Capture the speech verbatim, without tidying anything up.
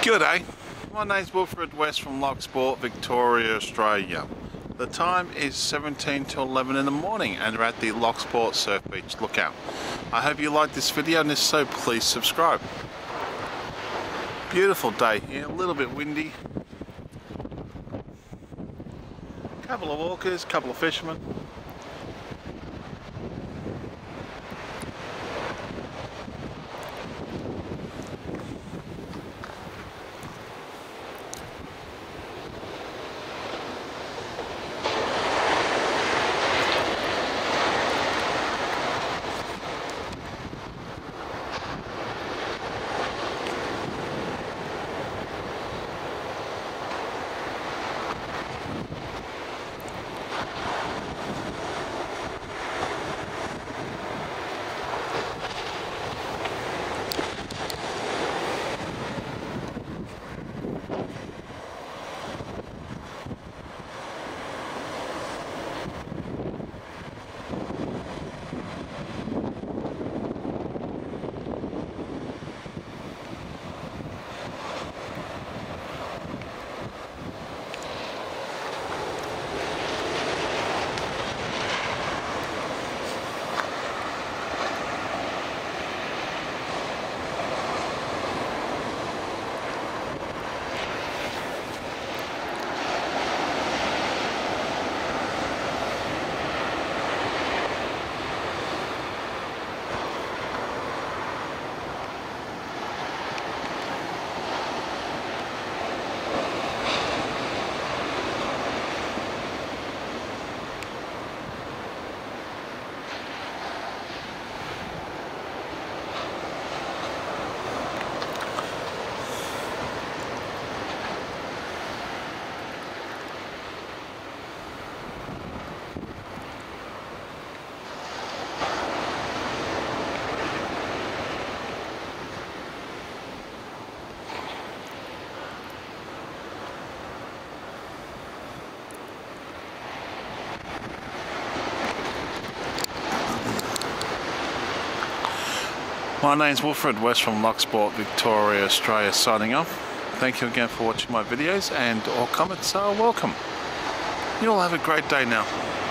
G'day, my name's Wilfred West from Loch, Victoria, Australia. The time is seventeen to eleven in the morning and we're at the Loch Surf Beach Lookout. I hope you like this video, and if so, please subscribe. Beautiful day here, a little bit windy. Couple of walkers, couple of fishermen. My name's Wilfred West from Loch, Victoria, Australia, signing off. Thank you again for watching my videos, and all comments are welcome. You all have a great day now.